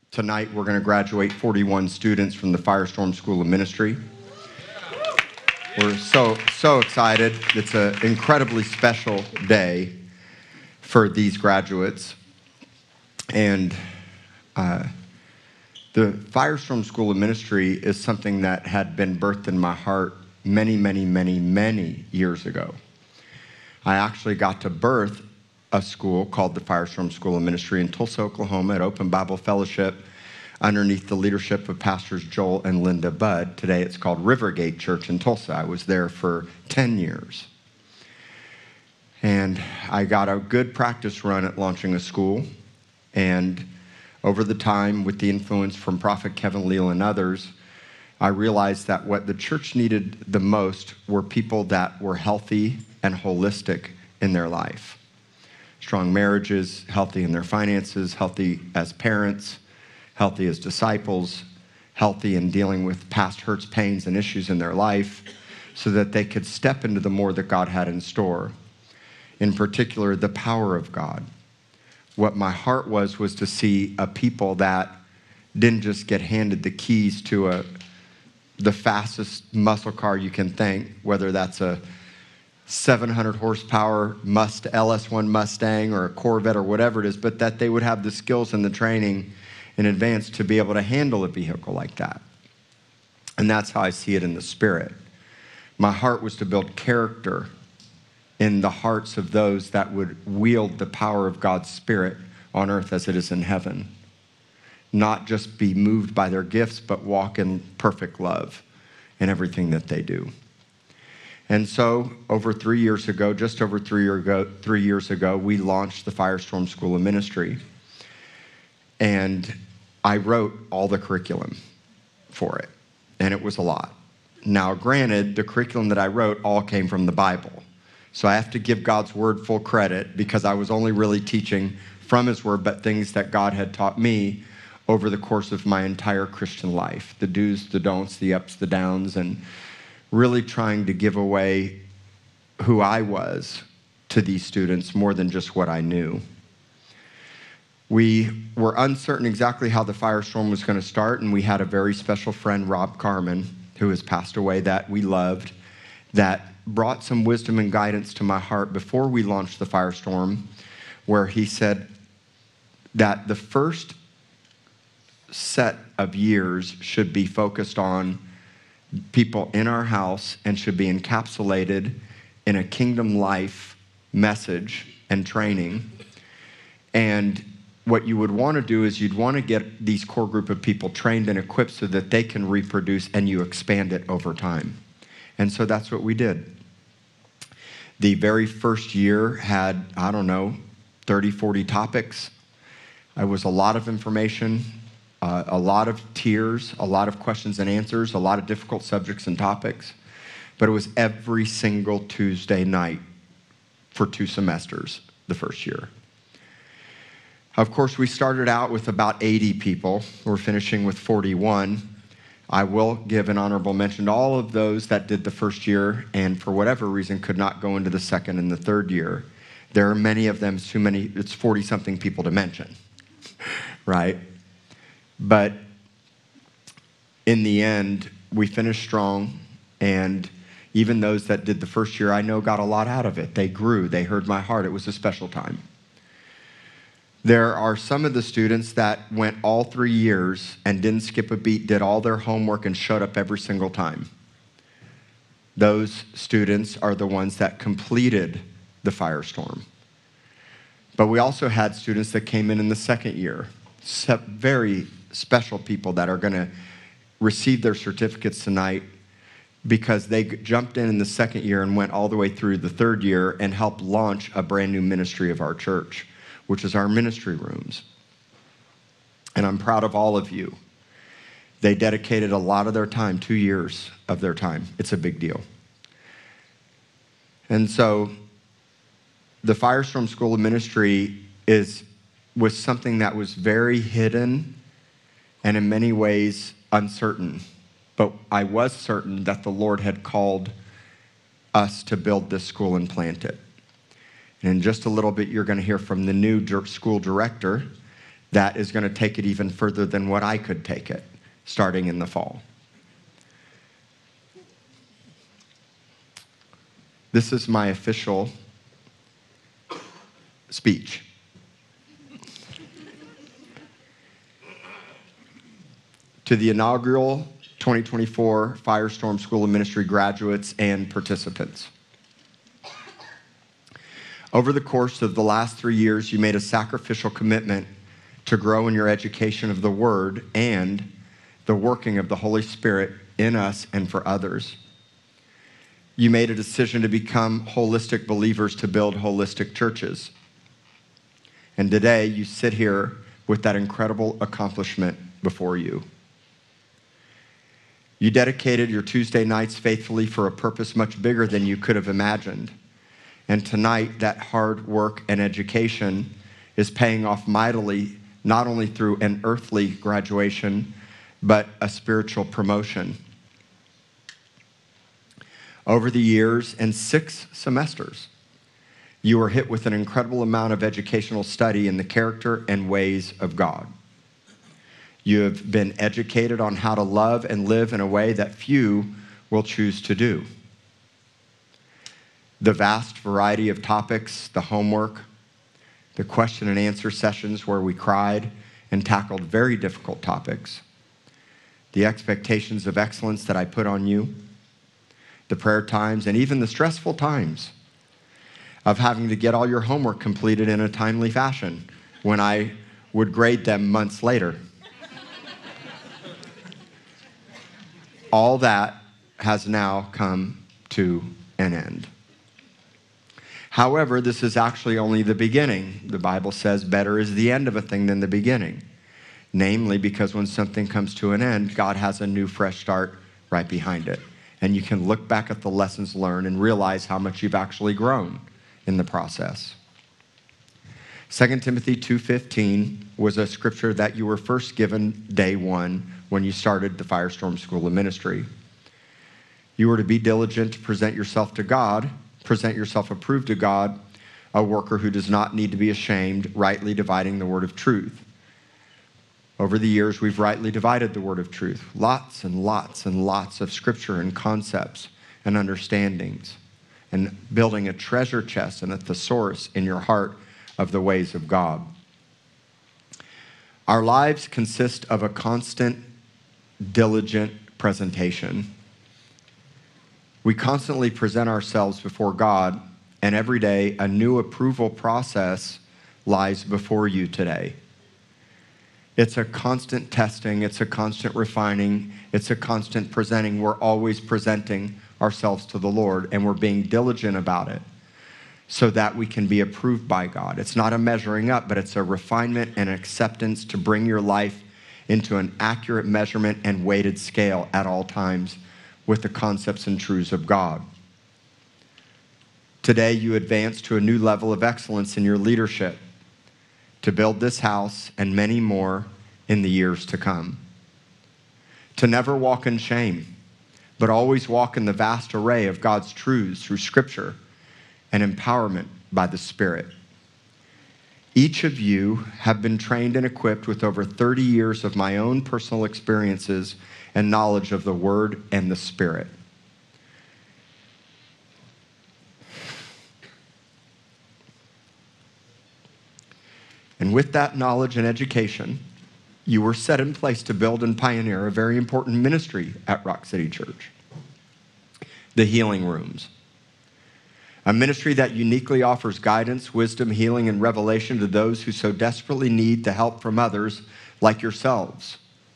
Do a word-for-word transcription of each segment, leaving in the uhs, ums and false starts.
Tonight, we're going to graduate forty-one students from the Firestorm School of Ministry. We're so, so excited. It's an incredibly special day for these graduates. And uh, the Firestorm School of Ministry is something that had been birthed in my heart many, many, many, many years ago. I actually got to birth a school called the Firestorm School of Ministry in Tulsa, Oklahoma at Open Bible Fellowship underneath the leadership of Pastors Joel and Linda Budd. Today it's called Rivergate Church in Tulsa. I was there for ten years. And I got a good practice run at launching a school. And over the time, with the influence from Prophet Kevin Leal and others, I realized that what the church needed the most were people that were healthy and holistic in their life. Strong marriages, healthy in their finances, healthy as parents, healthy as disciples, healthy in dealing with past hurts, pains, and issues in their life so that they could step into the more that God had in store. In particular, the power of God. What my heart was, was to see a people that didn't just get handed the keys to a the fastest muscle car you can think, whether that's a seven hundred horsepower Must L S one Mustang or a Corvette or whatever it is, but that they would have the skills and the training in advance to be able to handle a vehicle like that. And that's how I see it in the spirit. My heart was to build character in the hearts of those that would wield the power of God's Spirit on earth as it is in heaven. Not just be moved by their gifts, but walk in perfect love in everything that they do. And so over three years ago, just over three, year ago, three years ago, we launched the Firestorm School of Ministry. And I wrote all the curriculum for it, and it was a lot. Now, granted, the curriculum that I wrote all came from the Bible. So I have to give God's word full credit because I was only really teaching from his word, but things that God had taught me over the course of my entire Christian life. The do's, the don'ts, the ups, the downs, and really trying to give away who I was to these students more than just what I knew. We were uncertain exactly how the Firestorm was going to start, and we had a very special friend, Rob Carmen, who has passed away, that we loved, that brought some wisdom and guidance to my heart before we launched the Firestorm, where he said that the first set of years should be focused on people in our house and should be encapsulated in a kingdom life message and training. And what you would want to do is you'd want to get these core group of people trained and equipped so that they can reproduce and you expand it over time. And so that's what we did. The very first year had, I don't know, thirty, forty topics. It was a lot of information, uh, a lot of tiers, a lot of questions and answers, a lot of difficult subjects and topics. But it was every single Tuesday night for two semesters the first year. Of course, we started out with about eighty people. We're finishing with forty-one. I will give an honorable mention to all of those that did the first year and for whatever reason could not go into the second and the third year. There are many of them, too many, it's forty-something people to mention, right? But in the end, we finished strong, and even those that did the first year, I know got a lot out of it. They grew, they heard my heart. It was a special time. There are some of the students that went all three years and didn't skip a beat, did all their homework, and showed up every single time. Those students are the ones that completed the Firestorm. But we also had students that came in in the second year, very special people that are going to receive their certificates tonight because they jumped in in the second year and went all the way through the third year and helped launch a brand new ministry of our church, which is our ministry rooms. And I'm proud of all of you. They dedicated a lot of their time, two years of their time. It's a big deal. And so the Firestorm School of Ministry is, was something that was very hidden and in many ways uncertain. But I was certain that the Lord had called us to build this school and plant it. And in just a little bit, you're going to hear from the new school director that is going to take it even further than what I could take it, starting in the fall. This is my official speech. To the inaugural twenty twenty-four Firestorm School of Ministry graduates and participants. Over the course of the last three years, you made a sacrificial commitment to grow in your education of the Word and the working of the Holy Spirit in us and for others. You made a decision to become holistic believers to build holistic churches. And today, you sit here with that incredible accomplishment before you. You dedicated your Tuesday nights faithfully for a purpose much bigger than you could have imagined. And tonight, that hard work and education is paying off mightily, not only through an earthly graduation, but a spiritual promotion. Over the years and six semesters, you were hit with an incredible amount of educational study in the character and ways of God. You have been educated on how to love and live in a way that few will choose to do. The vast variety of topics, the homework, the question and answer sessions where we cried and tackled very difficult topics, the expectations of excellence that I put on you, the prayer times, and even the stressful times of having to get all your homework completed in a timely fashion when I would grade them months later. All that has now come to an end. However, this is actually only the beginning. The Bible says better is the end of a thing than the beginning. Namely, because when something comes to an end, God has a new, fresh start right behind it. And you can look back at the lessons learned and realize how much you've actually grown in the process. Second Timothy two fifteen was a scripture that you were first given day one when you started the Firestorm School of Ministry. You were to be diligent to present yourself to God, present yourself approved to God, a worker who does not need to be ashamed, rightly dividing the word of truth. Over the years, we've rightly divided the word of truth. Lots and lots and lots of scripture and concepts and understandings, and building a treasure chest and a thesaurus in your heart of the ways of God. Our lives consist of a constant, diligent presentation. We constantly present ourselves before God, and every day a new approval process lies before you today. It's a constant testing, it's a constant refining, it's a constant presenting. We're always presenting ourselves to the Lord, and we're being diligent about it so that we can be approved by God. It's not a measuring up, but it's a refinement and acceptance to bring your life into an accurate measurement and weighted scale at all times with the concepts and truths of God. Today, you advance to a new level of excellence in your leadership to build this house and many more in the years to come. To never walk in shame, but always walk in the vast array of God's truths through Scripture and empowerment by the Spirit. Each of you have been trained and equipped with over thirty years of my own personal experiences and knowledge of the Word and the Spirit. And with that knowledge and education, you were set in place to build and pioneer a very important ministry at Rock City Church, the Healing Rooms. A ministry that uniquely offers guidance, wisdom, healing, and revelation to those who so desperately need the help from others like yourselves.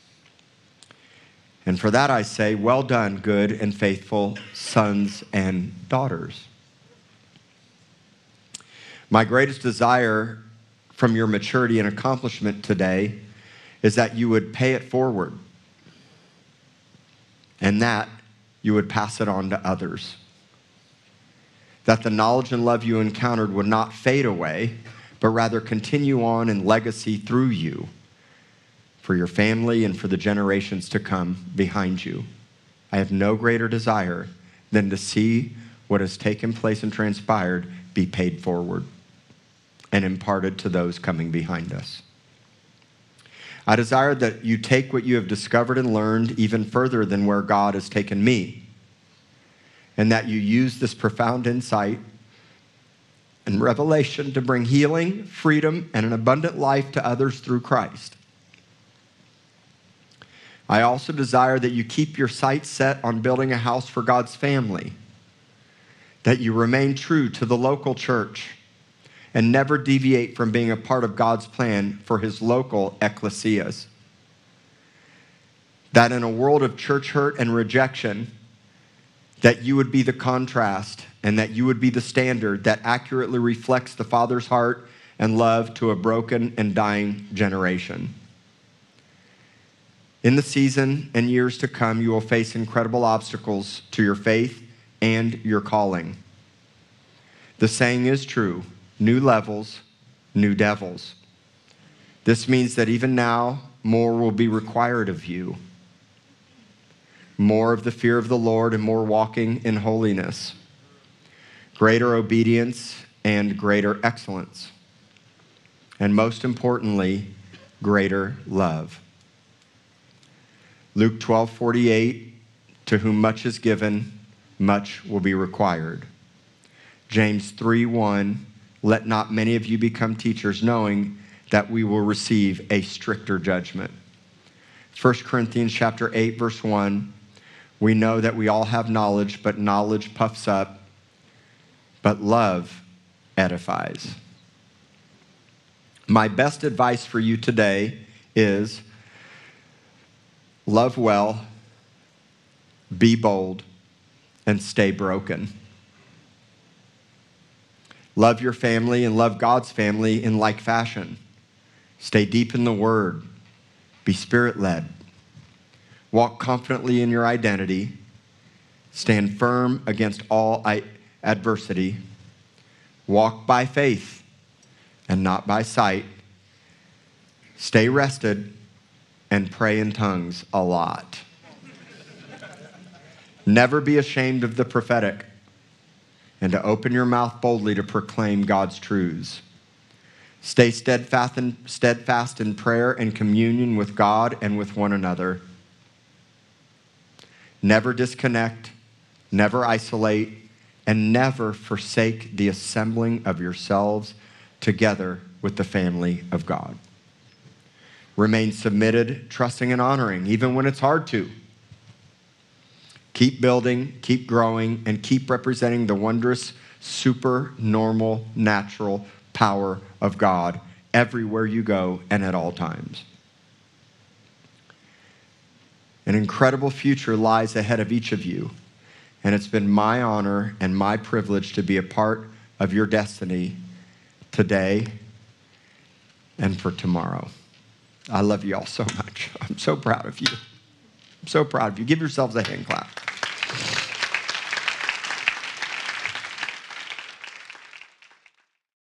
And for that I say, well done, good and faithful sons and daughters. My greatest desire from your maturity and accomplishment today is that you would pay it forward and that you would pass it on to others. That the knowledge and love you encountered would not fade away, but rather continue on in legacy through you for your family and for the generations to come behind you. I have no greater desire than to see what has taken place and transpired be paid forward and imparted to those coming behind us. I desire that you take what you have discovered and learned even further than where God has taken me, and that you use this profound insight and revelation to bring healing, freedom, and an abundant life to others through Christ. I also desire that you keep your sights set on building a house for God's family, that you remain true to the local church and never deviate from being a part of God's plan for his local ecclesias. That in a world of church hurt and rejection, that you would be the contrast and that you would be the standard that accurately reflects the Father's heart and love to a broken and dying generation. In the season and years to come, you will face incredible obstacles to your faith and your calling. The saying is true: new levels, new devils. This means that even now, more will be required of you. More of the fear of the Lord and more walking in holiness. Greater obedience and greater excellence. And most importantly, greater love. Luke twelve forty-eight, to whom much is given, much will be required. James three one, let not many of you become teachers, knowing that we will receive a stricter judgment. First Corinthians chapter eight, verse one, we know that we all have knowledge, but knowledge puffs up, but love edifies. My best advice for you today is love well, be bold, and stay broken. Love your family and love God's family in like fashion. Stay deep in the Word. Be Spirit-led. Walk confidently in your identity. Stand firm against all adversity. Walk by faith and not by sight. Stay rested and pray in tongues a lot. Never be ashamed of the prophetic, and to open your mouth boldly to proclaim God's truths. Stay steadfast in, steadfast in prayer and communion with God and with one another. Never disconnect, never isolate, and never forsake the assembling of yourselves together with the family of God. Remain submitted, trusting, and honoring, even when it's hard to. Keep building, keep growing, and keep representing the wondrous, super normal, natural power of God everywhere you go and at all times. An incredible future lies ahead of each of you, and it's been my honor and my privilege to be a part of your destiny today and for tomorrow. I love you all so much. I'm so proud of you. I'm so proud of you. Give yourselves a hand clap.